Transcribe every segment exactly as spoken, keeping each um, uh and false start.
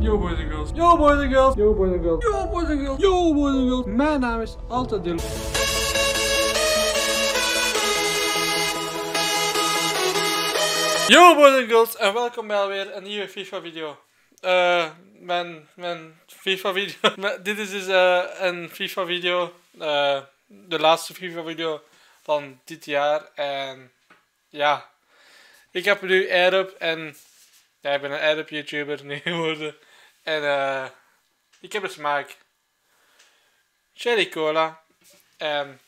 Yo boys and girls. Yo boys and girls. Yo boys and girls. Yo boys and girls. Yo boys and girls. Mijn naam is altijd Dylan. Yo boys and girls en welkom bij alweer een nieuwe FIFA video. Uh, mijn, mijn FIFA video. Dit is dus uh, een FIFA video. Uh, de laatste FIFA video van dit jaar. En ja, ik heb nu AirUp en ja, ik ben een AirUp YouTuber nu geworden. En uh, ik heb de smaak Cherry Cola. En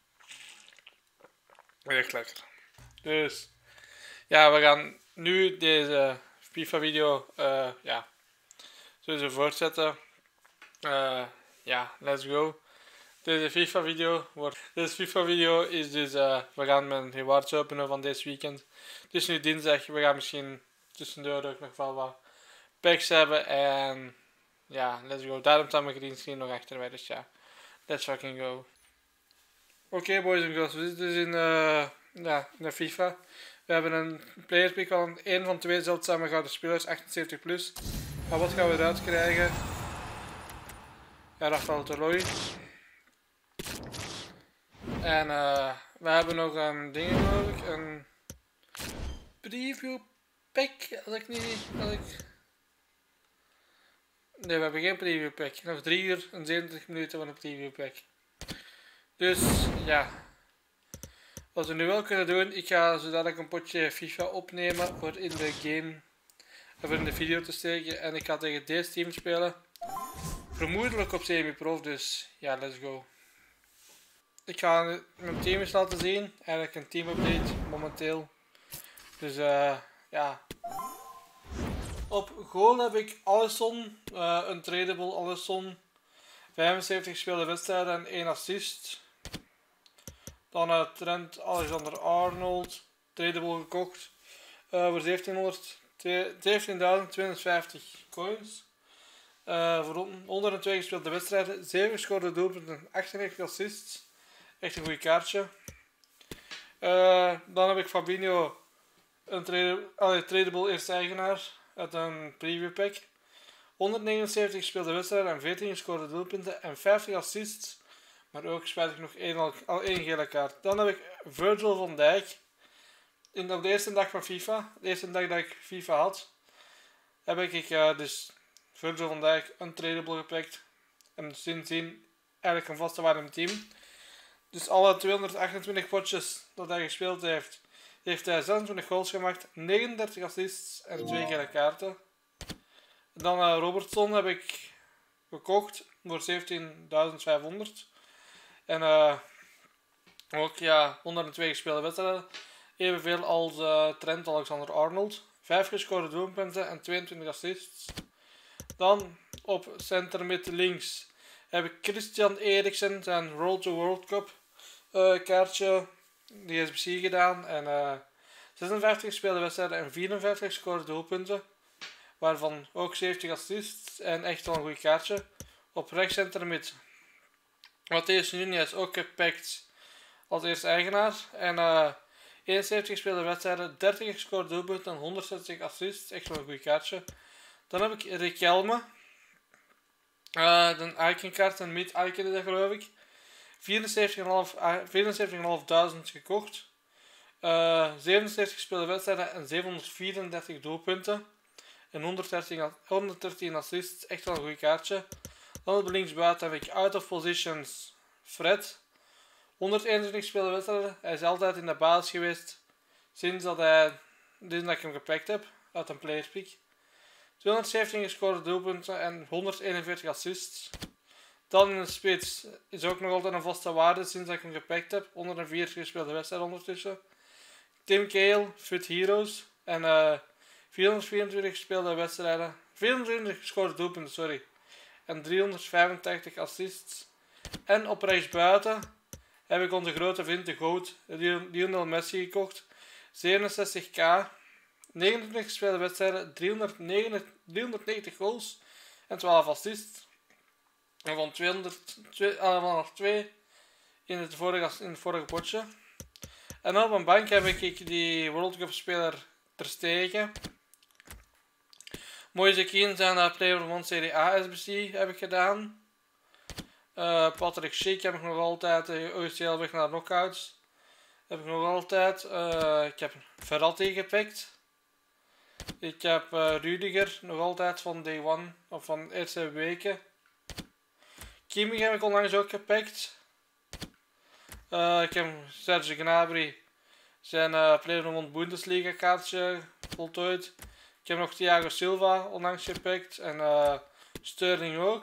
echt lekker. Dus ja, we gaan nu deze FIFA video uh, ja, sowieso voortzetten. Uh, ja, let's go. Deze FIFA video wordt. Deze FIFA video is dus. Uh, we gaan mijn rewards openen van dit weekend. Het is nu dinsdag. We gaan misschien tussendoor ook nog wel wat packs hebben. En ja, let's go. Daarom staat mijn green screen nog achter mij. Dus ja, let's fucking go. Oké, okay, boys en girls. We zitten dus in, uh, ja, in de FIFA. We hebben een player pick van één van twee zeldzame gouden spelers, achtenzeventig plus. Maar wat gaan we eruit krijgen? Ja, Rafael Toloi. En uh, we hebben nog een ding nodig, een preview pack, als ik niet, als ik... Nee, we hebben geen preview pack. Nog drie uur en zeventig minuten van een preview pack. Dus, ja. Wat we nu wel kunnen doen, ik ga zodat ik een potje FIFA opnemen voor in de game, voor in de video te steken. En ik ga tegen deze team spelen. Vermoedelijk op semi-prof, dus ja, let's go. Ik ga mijn team eens laten zien. Eigenlijk een team update momenteel. Dus uh, ja. Op goal heb ik Alisson, uh, een tradable Alisson. vijfenzeventig gespeelde wedstrijden en één assist. Dan uh, Trent Alexander-Arnold, tradable gekocht uh, voor zeventienduizend tweehonderdvijftig coins. Uh, voor honderdtwee gespeelde wedstrijden, zeven gescoorde doelpunten, achtennegentig assists. Echt een goed kaartje. Uh, dan heb ik Fabinho, een tradable, allee, tradable eerste eigenaar uit een preview pack. honderdnegenenzeventig gespeelde wedstrijden en veertien gescoorde doelpunten en vijftig assists. Maar ook spijtig nog één, al, al één gele kaart. Dan heb ik Virgil van Dijk. In, op de eerste dag van FIFA, de eerste dag dat ik FIFA had, heb ik uh, dus Virgil van Dijk untradable gepakt. En sindsdien eigenlijk een vaste waarde in mijn team. Dus alle tweehonderdachtentwintig potjes dat hij gespeeld heeft, heeft hij zesentwintig goals gemaakt, negenendertig assists en twee gele kaarten. Dan uh, Robertson heb ik gekocht voor zeventienduizend vijfhonderd. En uh, ook ja, honderdtwee gespeelde wedstrijden. Evenveel als uh, Trent Alexander-Arnold. vijf gescoorde doelpunten en tweeëntwintig assists. Dan op center mid links heb ik Christian Eriksen, zijn Road to World Cup uh, kaartje. Die is B C gedaan. En uh, zesenvijftig gespeelde wedstrijden en vierenvijftig gescoorde doelpunten. Waarvan ook zeventig assists en echt wel een goed kaartje. Op rechtscenter mid Matheus Nunes ook gepakt als eerste eigenaar. En uh, eenenzeventig gespeelde wedstrijden, dertig gescoorde doelpunten en honderdzestig assists. Echt wel een goed kaartje. Dan heb ik Riquelme. Uh, een iconkaart, een mid-icon is dat geloof ik. vierenzeventigduizend gekocht. Uh, zevenenzeventig gespeelde wedstrijden en zevenhonderdvierendertig doelpunten. En honderddertien assists. Echt wel een goed kaartje. Dan op linksbuiten heb ik Out of Positions Fred. honderdeenentwintig gespeelde wedstrijden. Hij is altijd in de basis geweest. Sinds dat, hij, sinds dat ik hem gepakt heb. Uit een player pick. tweehonderdzeventien gescoorde doelpunten en honderdeenenveertig assists. Dan in de spits is ook nog altijd een vaste waarde sinds dat ik hem gepakt heb. honderdvier gespeelde wedstrijden ondertussen. Tim Cahill, Fit Heroes. En uh, vierhonderdvierentwintig gespeelde wedstrijden. vierhonderdvierentwintig gescoorde doelpunten, sorry. En driehonderdvijfentachtig assists. En op rechtsbuiten heb ik onze grote vriend de GOAT, Lionel Messi, gekocht. zevenenzestig k. negenentwintig gespeelde wedstrijden, driehonderdnegentig goals en twaalf assists. En van tweehonderd, vanaf twee in het vorige, in het vorige potje. En op een bank heb ik die World Cup speler Ter Stegen. Moise Kean zijn uh, Player of the Month Serie A S B C heb ik gedaan. Uh, Patrick Schick heb ik nog altijd. De O C L weg naar knockouts. Heb ik nog altijd. Uh, ik heb Verratti gepikt. Ik heb uh, Rudiger nog altijd van day one. Of van de eerste weken. Kimmich heb ik onlangs ook gepikt. Uh, ik heb Serge Gnabry. Zijn uh, Player of the Month Bundesliga kaartje voltooid. Ik heb nog Thiago Silva onlangs gepikt. En uh, Sterling ook.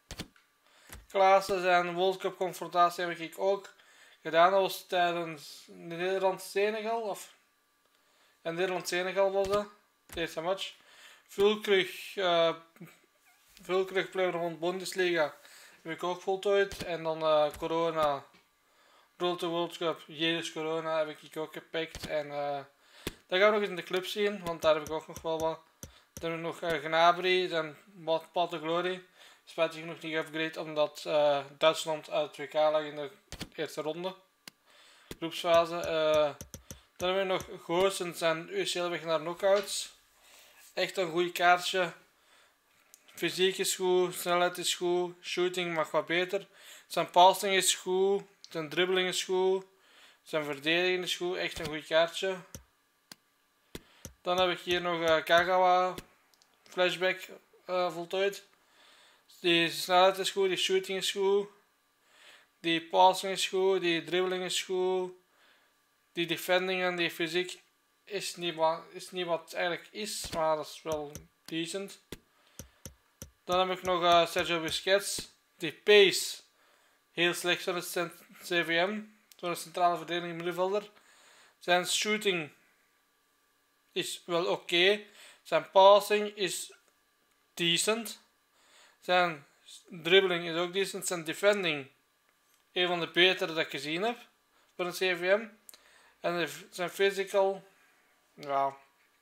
Klaassen zijn World Cup confrontatie heb ik ook gedaan. Dat was tijdens Nederland-Senegal. Of en Nederland-Senegal was dat. De eerste match. Vulkrug. Uh, Vulkrug Player of the Bundesliga heb ik ook voltooid. En dan uh, Corona. Road to World Cup. Jezus Corona heb ik ook gepikt. En uh, dat gaan we nog eens in de club zien. Want daar heb ik ook nog wel wat. Dan heb ik nog uh, Gnabry en Path to Glory. Spijtig genoeg niet geupgrade omdat uh, Duitsland uit het W K lag in de eerste ronde. Groepsfase. Uh, dan hebben we nog Goossens en U C L weg naar knockouts. Echt een goed kaartje. Fysiek is goed, snelheid is goed, shooting mag wat beter. Zijn passing is goed, zijn dribbling is goed, zijn verdediging is goed. Echt een goed kaartje. Dan heb ik hier nog uh, Kagawa flashback uh, voltooid. Die snelheid is goed, die shooting is goed, die passing is goed, die dribbling is goed, die defending en die fysiek is niet, wat, is niet wat het eigenlijk is, maar dat is wel decent. Dan heb ik nog uh, Sergio Busquets, die pace, heel slecht van het C V M, zo'n centrale verdediging middenvelder. Zijn shooting is wel oké, okay. Zijn passing is decent. Zijn dribbling is ook decent. Zijn defending een van de betere dat ik gezien heb voor een C V M. En zijn physical, ja,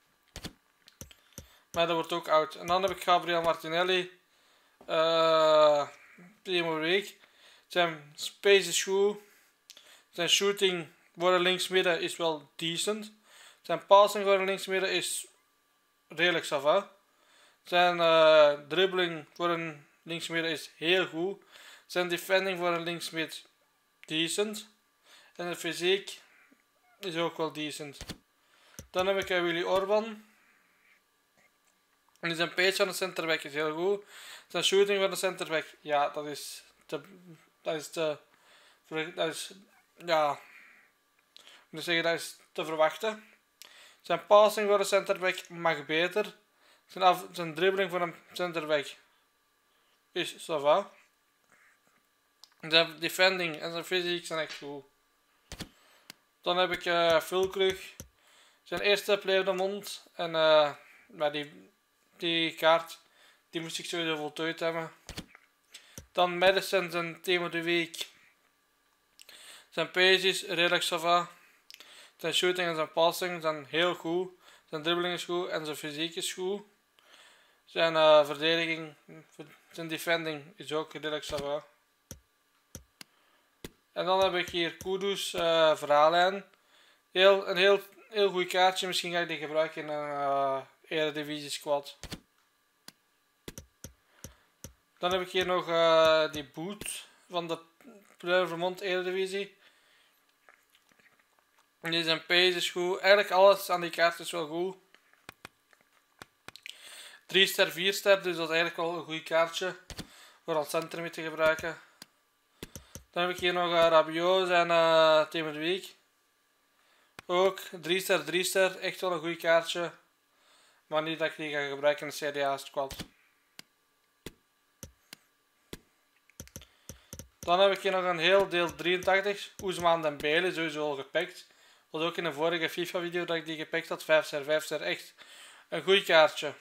maar dat wordt ook oud. En dan heb ik Gabriel Martinelli, uh, Primo Week. Zijn space is goed. Zijn shooting voor de linksmidden is wel decent. Zijn passing voor de linksmidden is redelijk sava. Zijn uh, dribbling voor een linksmidden is heel goed. Zijn defending voor een linksmid decent. En de fysiek is ook wel decent. Dan heb ik uh, Willy Orban. En zijn pace van de centerback is heel goed. Zijn shooting van de centerback, ja, dat is te, dat is te, dat is, ja, ik moet zeggen, dat is te verwachten. Zijn passing voor de centerback mag beter. Zijn, af, zijn dribbling voor een centerback is ça va. Zijn defending en zijn fysiek zijn echt goed. Dan heb ik uh, Vulkrug. Zijn eerste Player of the Month. En uh, maar die, die kaart die moest ik sowieso voltooid hebben. Dan Madison zijn Team of the Week. Zijn pace is redelijk ça va. Zijn shooting en zijn passing zijn heel goed. Zijn dribbling is goed en zijn fysiek is goed. Zijn uh, verdediging, zijn defending is ook redelijk ça va. En dan heb ik hier Kudus uh, verhaallijn. Heel, een heel, heel goed kaartje. Misschien ga ik die gebruiken in een uh, Eredivisie squad. Dan heb ik hier nog uh, die boot van de Player of the Month Eredivisie. Die zijn pace is goed. Eigenlijk alles aan die kaart is wel goed. drie ster, vier ster, dus dat is eigenlijk wel een goed kaartje voor als center mee te gebruiken. Dan heb ik hier nog uh, Rabiot en uh, Team of the Week. Ook drie ster, drie ster, echt wel een goed kaartje. Maar niet dat ik die ga gebruiken in de Serie A squad. Dan heb ik hier nog een heel deel drieëntachtig. Ousmane Dembele, sowieso al gepikt. Dat was ook in de vorige FIFA video dat ik die gepikt had. vijf ster, vijf ster, echt een goed kaartje.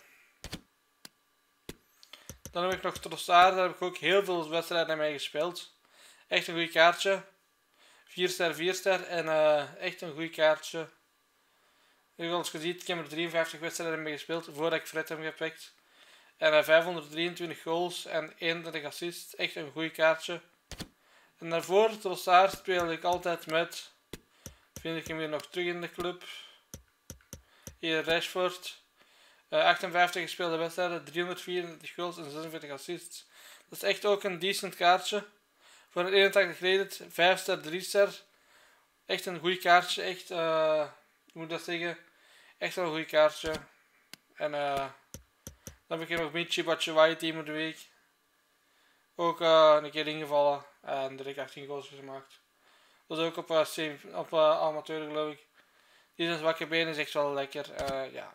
Dan heb ik nog Trossard, daar heb ik ook heel veel wedstrijden mee gespeeld. Echt een goed kaartje. vier ster, vier ster en uh, echt een goed kaartje. Zoals je ziet, ik heb er drieënvijftig wedstrijden mee gespeeld voordat ik Fred heb gepikt. En uh, vijfhonderddrieëntwintig goals en eenentwintig assists. Echt een goed kaartje. En daarvoor, Trossard, speelde ik altijd met... Vind ik hem hier nog terug in de club. Hier Rashford. Uh, achtenvijftig gespeelde wedstrijden, driehonderdvierendertig goals en zesenveertig assists. Dat is echt ook een decent kaartje. Voor een eenentachtig rated, vijf ster, drie ster. Echt een goed kaartje, echt, uh, ik moet dat zeggen, echt wel een goed kaartje. En uh, dan heb ik hier nog Michi Batshuayi team of de week. Ook uh, een keer ingevallen en direct achttien goals gemaakt. Dat is ook op, uh, sim, op uh, amateur geloof ik. Die zijn zwakke benen is echt wel lekker, uh, ja.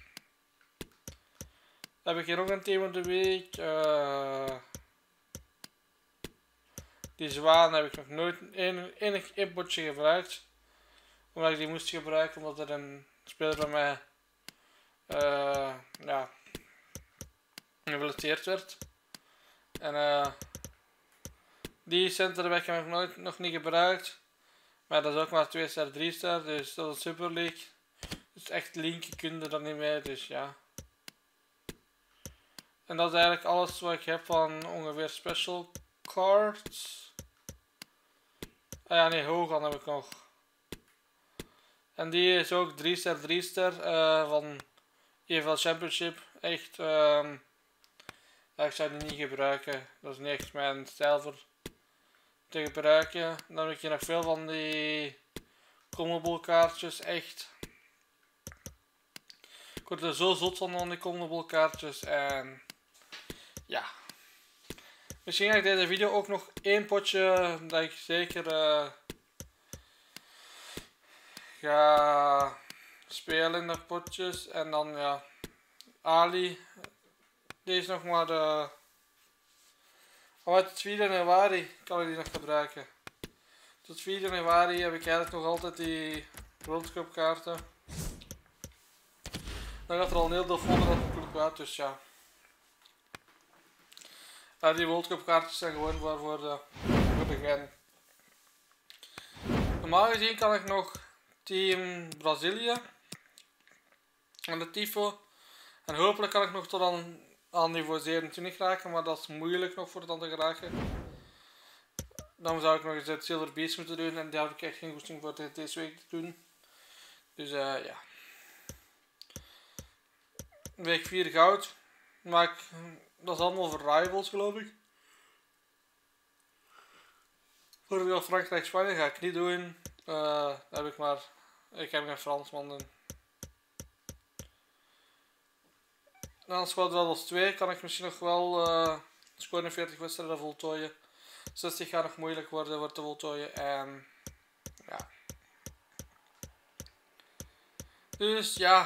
Dan heb ik hier nog een team of de week. Uh, die zwaan heb ik nog nooit één, enig één potje gebruikt. Omdat ik die moest gebruiken omdat er een speler bij mij uh, ja, gefeliciteerd werd. En uh, die centerback heb ik nooit, nog niet gebruikt. Maar dat is ook maar twee ster, drie ster, dus dat is een Super League. Dus echt linken kun je er niet mee, dus ja. En dat is eigenlijk alles wat ik heb van ongeveer special cards. Ah ja, nee, Hogan heb ik nog. En die is ook drie ster, drie ster uh, van E V L Championship. Echt, uh, ja, ik zou die niet gebruiken. Dat is niet echt mijn stijl voor te gebruiken. Dan heb ik hier nog veel van die Combo kaartjes, echt. Ik word er zo zot van, van die Combo kaartjes en ja. Misschien ga ik deze video ook nog één potje dat ik zeker uh, ga spelen in de potjes. En dan ja, Ali. Deze is nog maar de... Oh, uit vierde januari kan ik die nog gebruiken. Tot vierde januari heb ik eigenlijk nog altijd die World Cup kaarten. Dan gaat er al een heel deel folder natuurlijk uit, dus ja. Ja, die World Cup kaartjes zijn gewoon voor de, voor de begin. Normaal gezien kan ik nog team Brazilië en de Tifo. En hopelijk kan ik nog tot aan, aan niveau zevenentwintig raken, maar dat is moeilijk nog voor dan te geraken. Dan zou ik nog eens het Silver Beast moeten doen en daar heb ik echt geen goesting voor deze week te doen. Dus uh, ja. Week vier goud. Maar ik, dat is allemaal voor rivals geloof ik. Voor de Frankrijk Spanje ga ik niet doen. Uh, heb ik maar. Ik heb geen Fransman doen. Dan Squad Rebels twee kan ik misschien nog wel uh, zevenenveertig wedstrijden voltooien. zestig gaat nog moeilijk worden voor te voltooien. En ja. Dus ja.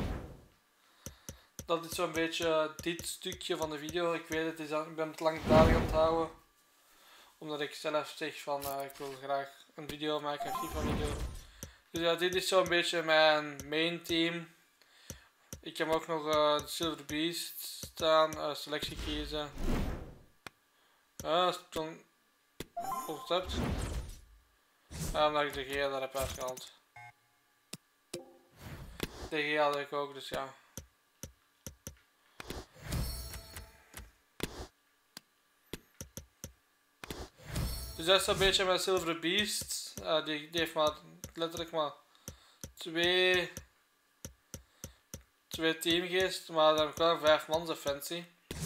Dat is zo'n beetje dit stukje van de video. Ik weet het, is dat, ik ben het langdradig aan het houden. Omdat ik zelf zeg van uh, ik wil graag een video maken, een FIFA video. Dus ja, dit is zo'n beetje mijn main team. Ik heb ook nog uh, de Silver Beast staan, uh, selectie kiezen. Uh, dan concept. Ja, omdat ik de G daar heb uitgehaald. De G had ik ook, dus ja. Dus dat is een beetje mijn Silver Beast. Uh, die, die heeft maar letterlijk maar twee, twee teamgeest, maar dan heb ik wel een vijf man defensie.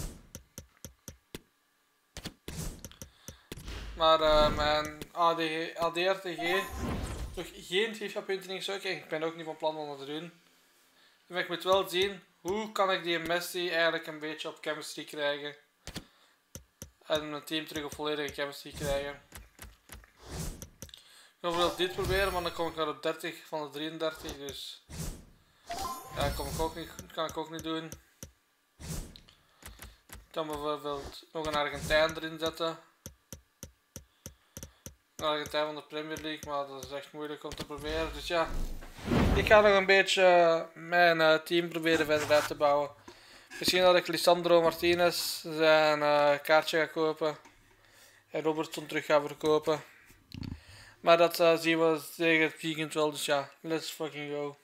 Maar uh, mijn A D R T G nog geen FIFA punten ingestoken. Ik ben ook niet van plan om dat te doen. Maar ik moet wel zien hoe kan ik die Messi eigenlijk een beetje op chemistry krijgen. En mijn team terug op volledige chemistry krijgen. Ik wil wel dit proberen, maar dan kom ik naar op dertig van de drieëndertig, dus ja, dat kan ik ook niet, kan ik ook niet doen. Dan bijvoorbeeld nog een Argentijn erin zetten. Een Argentijn van de Premier League, maar dat is echt moeilijk om te proberen. Dus ja, ik ga nog een beetje mijn uh, team proberen verder uit te bouwen. Misschien dat ik Lisandro Martinez zijn uh, kaartje ga kopen. En Robertson terug ga verkopen. Maar dat uh, zien we tegen het weekend wel, dus ja, let's fucking go.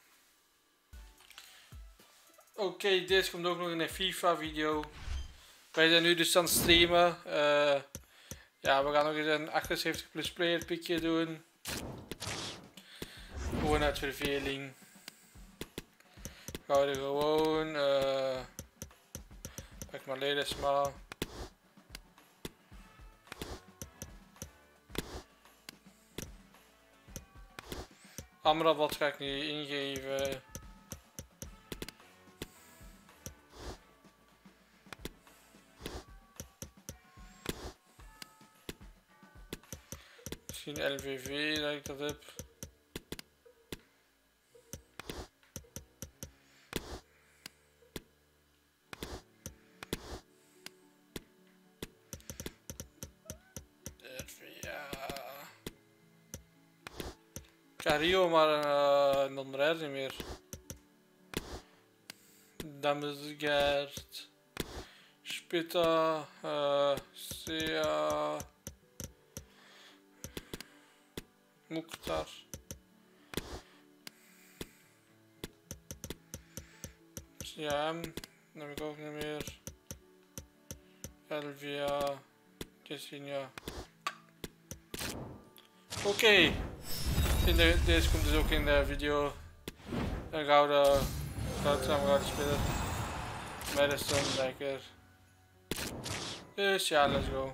Oké, okay, deze komt ook nog in een FIFA video. Wij zijn nu dus aan het streamen. Uh, ja, we gaan nog eens een achtenzeventig plus player pickje doen. Gewoon uit verveling. Gouden gewoon. Uh, pak maar Ledesma. Amrabat ga ik niet ingeven. Misschien L V V dat ik dat heb. Cario, maar uh, een non-rare niet meer. Damesgaard, Spitta, uh, Sea, Mukhtar. Siam, dat heb ik ook niet meer. Elvia, Kessinia. Oké. Okay. In de, deze komt dus ook in de video een gouden, gouden gouden speler. Madison, lekker. Dus ja, let's go.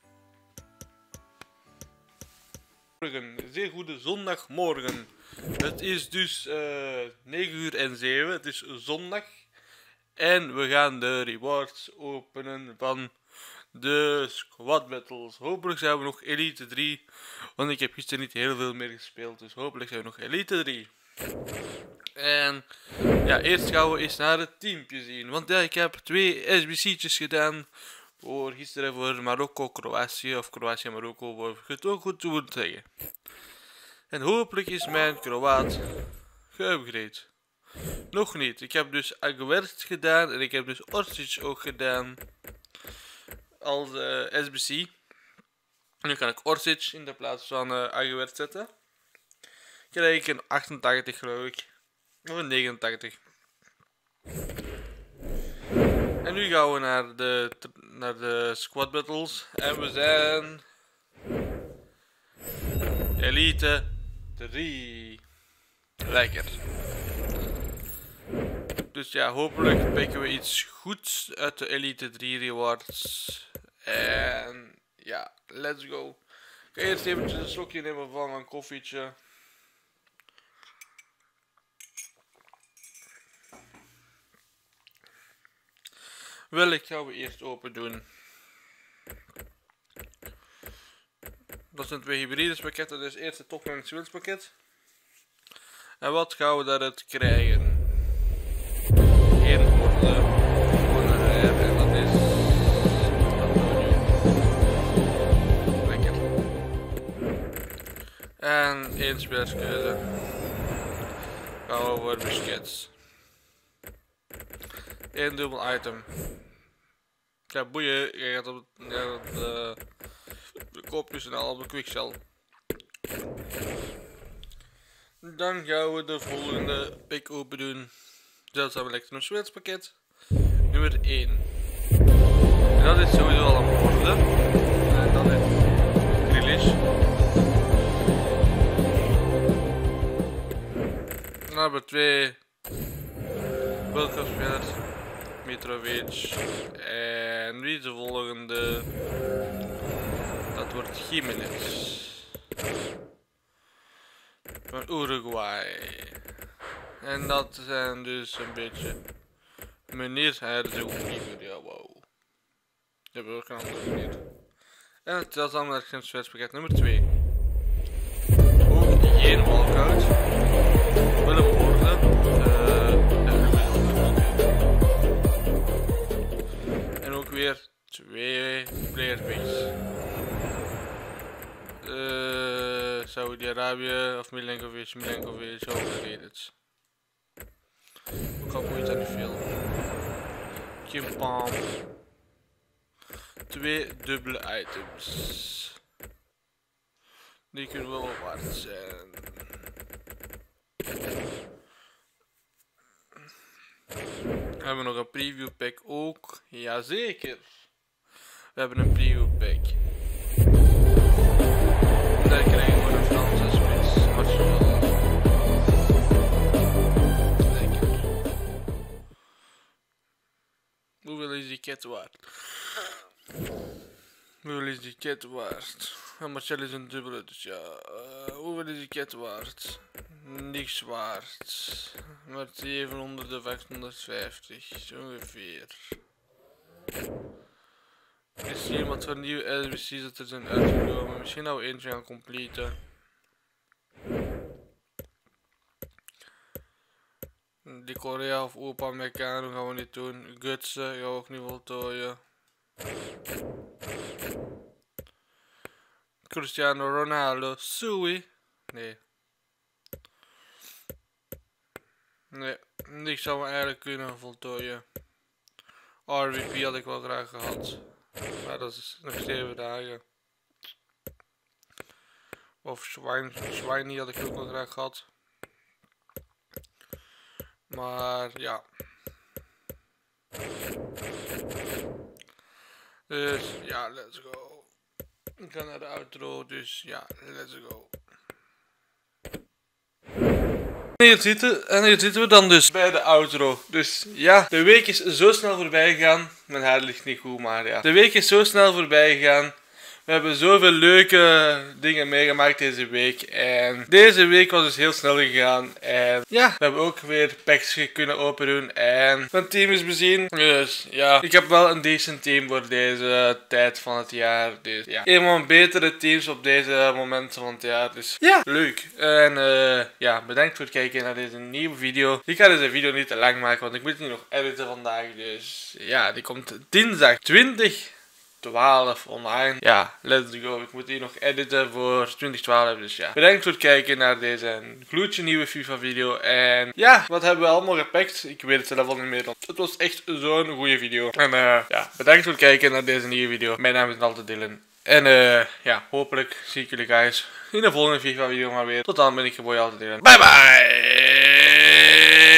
Morgen, zeer goede zondagmorgen. Het is dus uh, negen uur en zeven, het is zondag. En we gaan de rewards openen van de squad battles. Hopelijk zijn we nog Elite drie. Want ik heb gisteren niet heel veel meer gespeeld. Dus hopelijk zijn we nog Elite drie. En ja, eerst gaan we eens naar het teampje zien. Want ja, ik heb twee S B C'tjes gedaan. Voor gisteren voor Marokko, Kroatië. Of Kroatië, Marokko. Voor het ook goed te moeten zeggen. En hopelijk is mijn Kroaat geupgrade. Nog niet. Ik heb dus Aguert gedaan. En ik heb dus Orsic ook gedaan. Als uh, S B C. Nu kan ik Orsic in de plaats van uh, Aguert zetten. Krijg ik een achtentachtig geloof ik. Of een negenentachtig. En nu gaan we naar de, naar de squad battles. En we zijn Elite drie. Lekker. Dus ja, hopelijk pikken we iets goeds uit de Elite drie rewards. En ja, let's go. Ik ga eerst eventjes een slokje nemen van een koffietje. Welk gaan we eerst open doen? Dat zijn twee hybrides pakketten, dus eerst het top en het pakket. En wat gaan we daaruit krijgen? Eén voor de rare en dat is... Lekker. En één spelerskeuze. Gaan we voor Busquets. Eén dubbel item. Ja, boeien, je gaat op ja, de, de koopjes en al op de quickshell. Dan gaan we de volgende pick open doen. Zeldzaam Electrum Sweats pakket. Nummer één. En dat is sowieso al een borde. En dat is Grealish. Dan hebben we twee World-Cup-spelers. Mitrovic. En wie is de volgende? Dat wordt Jimenez. Van Uruguay. En dat zijn dus een beetje meneer Herzogeniever. Ja, wow. Je hebt ook een andere meneer. En het is allemaal het Sweatspakket nummer twee. Ook geen walkout. Willem Hoorde. En ook weer twee player picks. Uh, Saudi-Arabië of Milenkovic, Milenkovic, overrated. Ik hoop ooit aan de film. Kim Palm. Twee dubbele items. Die kunnen wel waard zijn. We hebben nog een preview pack ook. Jazeker. We hebben een preview pack. Daar krijgen we een Franse spits. Martial. Lekker. cat waard? Hoeveel is die cat waard? En Marcel is een dubbele, dus ja. Uh, hoeveel is die cat waard? Niks waard. Maar zevenhonderd of achthonderdvijftig, zo ongeveer. Is hier iemand van nieuwe S B C's dat er zijn uitgekomen? Misschien nou eentje gaan completen. Die Korea of Opa Meccano gaan we niet doen. Gutsen gaan we ook niet voltooien. Cristiano Ronaldo, Sui. Nee. Nee, niks zou we eigenlijk kunnen voltooien. R V P had ik wel graag gehad. Maar dat is nog zeven dagen. Of Swiney had ik ook wel graag gehad. Maar ja. Dus ja, let's go. Ik ga naar de outro, dus ja, let's go. En hier zitten, en hier zitten we dan dus bij de outro. Dus ja, de week is zo snel voorbij gegaan. Mijn haar ligt niet goed, maar ja. De week is zo snel voorbij gegaan. We hebben zoveel leuke dingen meegemaakt deze week. En deze week was dus heel snel gegaan. En ja, we hebben ook weer packs kunnen open doen. En mijn team is bezien. Dus ja, ik heb wel een decent team voor deze tijd van het jaar. Dus ja, een van mijn betere teams op deze momenten van het jaar. Dus ja, leuk. En uh, ja, bedankt voor het kijken naar deze nieuwe video. Ik ga deze video niet te lang maken, want ik moet die nog editen vandaag. Dus ja, die komt dinsdag twintig twaalf online. Ja, let's go. Ik moet hier nog editen voor twintig twaalf. Dus ja, bedankt voor het kijken naar deze gloedje nieuwe FIFA video. En ja, wat hebben we allemaal gepakt? Ik weet het zelf al niet meer. Het was echt zo'n goede video. En uh, ja, bedankt voor het kijken naar deze nieuwe video. Mijn naam is altijd Dylan. En uh, ja, hopelijk zie ik jullie guys in de volgende FIFA video maar weer. Tot dan ben ik je boy altijd Dylan. Bye bye!